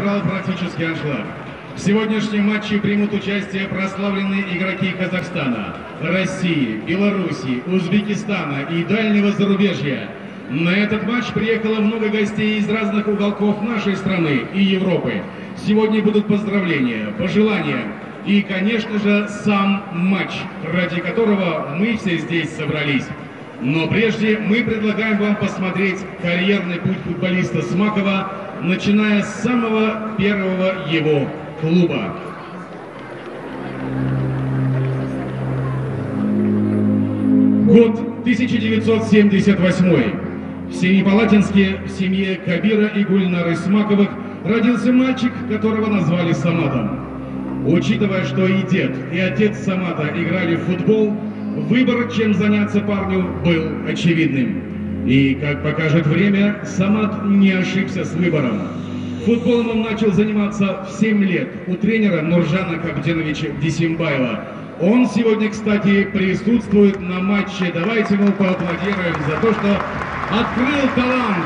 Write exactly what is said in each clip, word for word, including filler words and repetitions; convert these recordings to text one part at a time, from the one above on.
сыграл практически аншлаг. В сегодняшнем матче примут участие прославленные игроки Казахстана, России, Белоруссии, Узбекистана и дальнего зарубежья. На этот матч приехало много гостей из разных уголков нашей страны и Европы. Сегодня будут поздравления, пожелания и, конечно же, сам матч, ради которого мы все здесь собрались. Но прежде мы предлагаем вам посмотреть карьерный путь футболиста Смакова, начиная с самого первого его клуба. Год тысяча девятьсот семьдесят восьмой. В Семипалатинске, в семье Кабира и Гульнары Смаковых, родился мальчик, которого назвали Саматом. Учитывая, что и дед, и отец Самата играли в футбол, выбор, чем заняться парню, был очевидным. И, как покажет время, Самат не ошибся с выбором. Футболом он начал заниматься в семь лет у тренера Нуржана Кабденовича Дисимбаева. Он сегодня, кстати, присутствует на матче. Давайте ему поаплодируем за то, что открыл талант.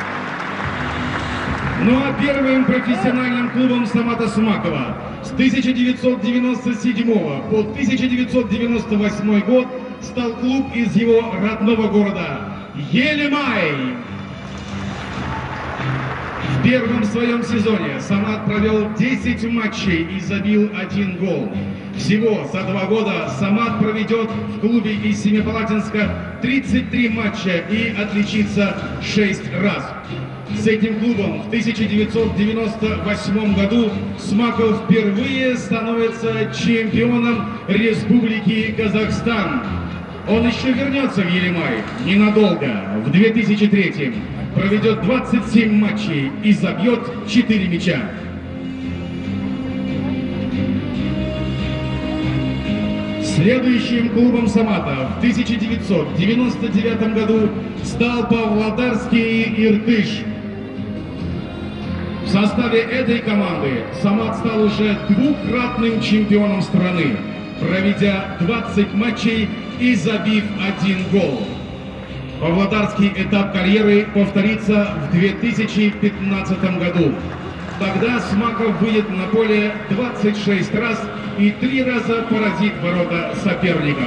Ну а первым профессиональным клубом Самата Смакова с тысяча девятьсот девяносто седьмого по тысяча девятьсот девяносто восьмой год стал клуб из его родного города Елимай. В первом своем сезоне Самат провел десять матчей и забил один гол. Всего за два года Самат проведет в клубе из Семипалатинска тридцать три матча и отличится шесть раз. С этим клубом в тысяча девятьсот девяносто восьмом году Смаков впервые становится чемпионом Республики Казахстан. Он еще вернется в Елимай ненадолго. В две тысячи третьем проведет двадцать семь матчей и забьет четыре мяча. Следующим клубом Самата в тысяча девятьсот девяносто девятом году стал Павлодарский Иртыш. В составе этой команды Самат стал уже двукратным чемпионом страны, проведя двадцать матчей и забив один гол. Павлодарский этап карьеры повторится в две тысячи пятнадцатом году. Тогда Смаков выйдет на поле двадцать шесть раз и три раза поразит ворота соперников.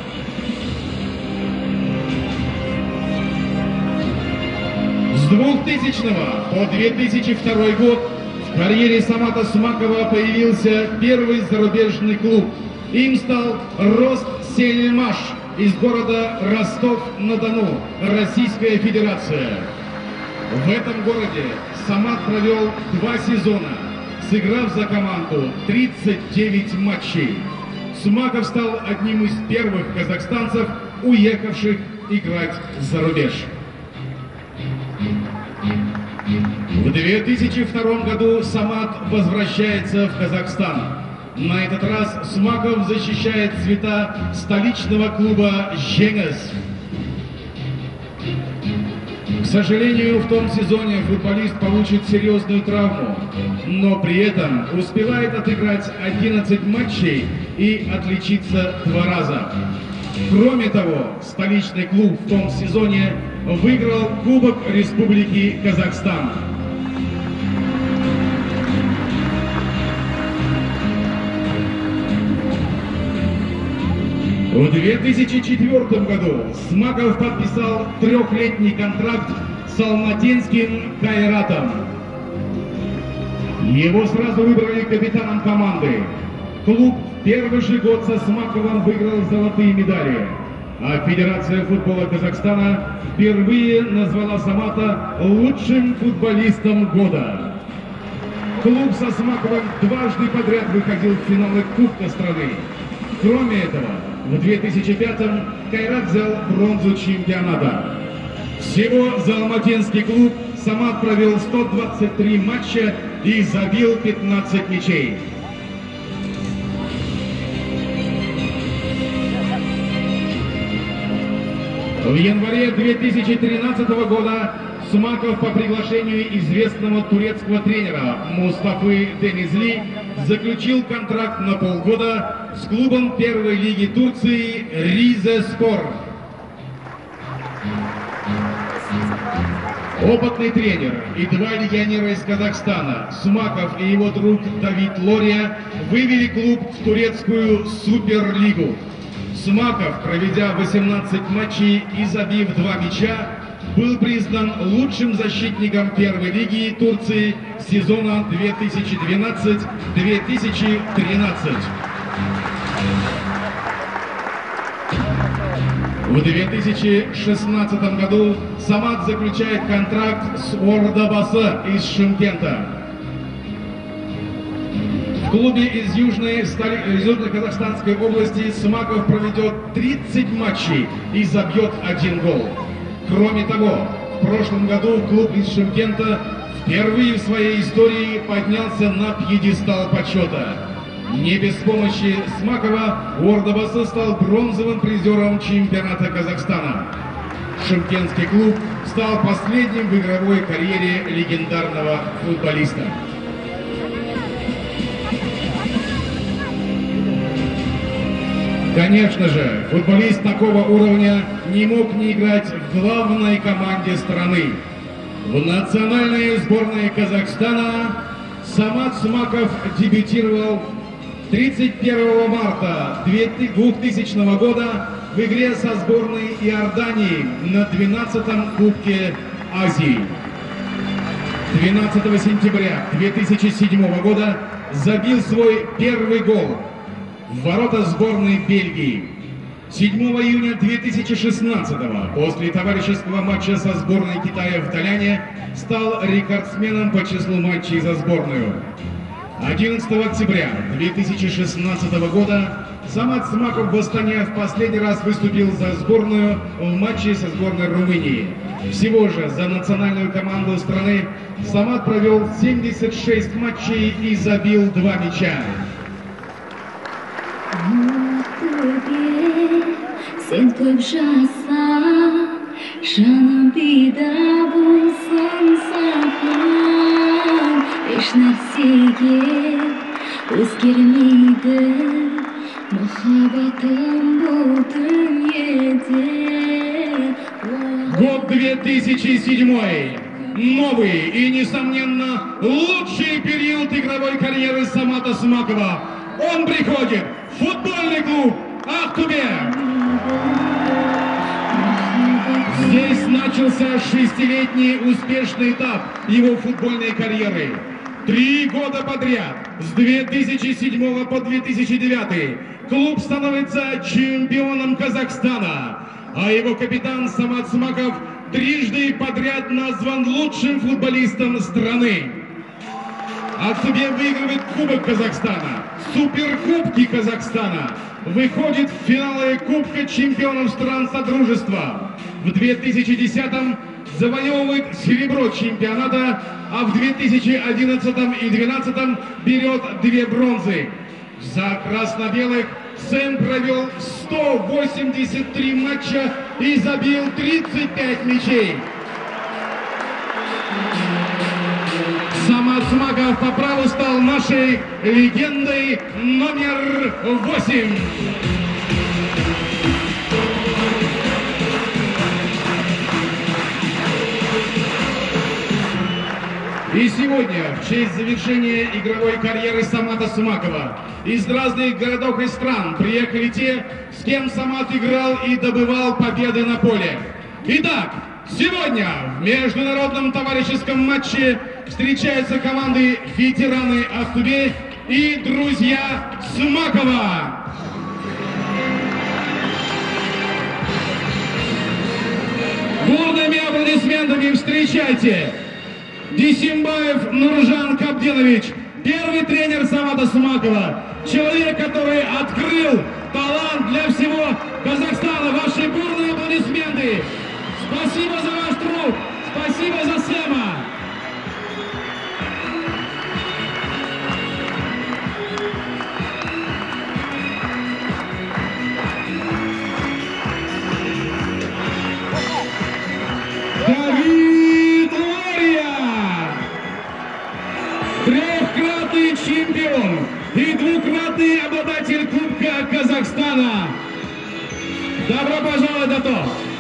С двухтысячного по две тысячи второй год в карьере Самата Смакова появился первый зарубежный клуб. Им стал Россельмаш из города Ростов-на-Дону, Российская Федерация. В этом городе Самат провел два сезона, сыграв за команду тридцать девять матчей. Смаков стал одним из первых казахстанцев, уехавших играть за рубеж. В две тысячи втором году Самат возвращается в Казахстан. На этот раз Смаков защищает цвета столичного клуба «Жеңіс». К сожалению, в том сезоне футболист получит серьезную травму, но при этом успевает отыграть одиннадцать матчей и отличиться два раза. Кроме того, столичный клуб в том сезоне выиграл Кубок Республики Казахстан. В две тысячи четвёртом году Смаков подписал трехлетний контракт с Алматинским Кайратом. Его сразу выбрали капитаном команды. Клуб в первый же год со Смаковым выиграл золотые медали. А Федерация футбола Казахстана впервые назвала Самата лучшим футболистом года. Клуб со Смаковым дважды подряд выходил в финалы Кубка страны. Кроме этого, в две тысячи пятом Кайрат взял бронзу чемпионата. Всего за алматинский клуб Самат провел сто двадцать три матча и забил пятнадцать мячей. В январе две тысячи тринадцатого года Смаков по приглашению известного турецкого тренера Мустафы Денизли заключил контракт на полгода с клубом первой лиги Турции Ризеспор. Опытный тренер и два легионера из Казахстана, Смаков и его друг Давид Лория, вывели клуб в турецкую Суперлигу. Смаков, проведя восемнадцать матчей и забив два мяча, был признан лучшим защитником первой лиги Турции сезона две тысячи двенадцать — две тысячи тринадцать. В две тысячи шестнадцатом году Самат заключает контракт с Ордабасы из Шымкента. В клубе из Южной, из Южной Казахстанской области Смаков проведет тридцать матчей и забьет один гол. Кроме того, в прошлом году клуб из Шымкента впервые в своей истории поднялся на пьедестал почета. Не без помощи Смакова Ордабасы стал бронзовым призером чемпионата Казахстана. Шымкентский клуб стал последним в игровой карьере легендарного футболиста. Конечно же, футболист такого уровня не мог не играть в главной команде страны. В национальной сборной Казахстана Самат Смаков дебютировал тридцать первого марта двухтысячного года в игре со сборной Иордании на двенадцатом Кубке Азии. двенадцатого сентября две тысячи седьмого года забил свой первый гол в ворота сборной Бельгии. седьмого июня две тысячи шестнадцатого после товарищеского матча со сборной Китая в Даляне стал рекордсменом по числу матчей за сборную. одиннадцатого октября две тысячи шестнадцатого года Самат Смаков в Астане в последний раз выступил за сборную в матче со сборной Румынии. Всего же за национальную команду страны Самат провел семьдесят шесть матчей и забил два мяча. Sen көп жаса, жаным пида болсын саған, еш нәрсеге өзгермейді, махаббатым бұл дүниеде. Год две тысячи седьмой. Новый и, несомненно, лучший период игровой карьеры Самата Смакова. Он приходит в футбольный клуб Актубе. Здесь начался шестилетний успешный этап его футбольной карьеры. Три года подряд, с две тысячи седьмого по две тысячи девятый, клуб становится чемпионом Казахстана, а его капитан Самат Смаков трижды подряд назван лучшим футболистом страны. Актубе выигрывает Кубок Казахстана, Суперкубки Казахстана, выходит в финалы Кубка чемпионов стран Содружества. В две тысячи десятом завоевывает серебро чемпионата, а в две тысячи одиннадцатом и две тысячи двенадцатом берет две бронзы. За красно-белых Сэм провел сто восемьдесят три матча и забил тридцать пять мячей. Самат Смаков по праву стал нашей легендой номер восемь. И сегодня, в честь завершения игровой карьеры Самата Смакова, из разных городов и стран приехали те, с кем Самат играл и добывал победы на поле. Итак, сегодня в международном товарищеском матче встречаются команды ветераны Актубе и друзья Смакова. Бурными аплодисментами встречайте Дисимбаев Нуржан Кабденович, первый тренер Самата Смакова, человек, который открыл талант для всего Казахстана. Ваши бурные аплодисменты. Спасибо за ваш труд, спасибо за Сэма. Давид Лория, трехкратный чемпион и двукратный обладатель Кубка Казахстана. Добро пожаловать, Дато!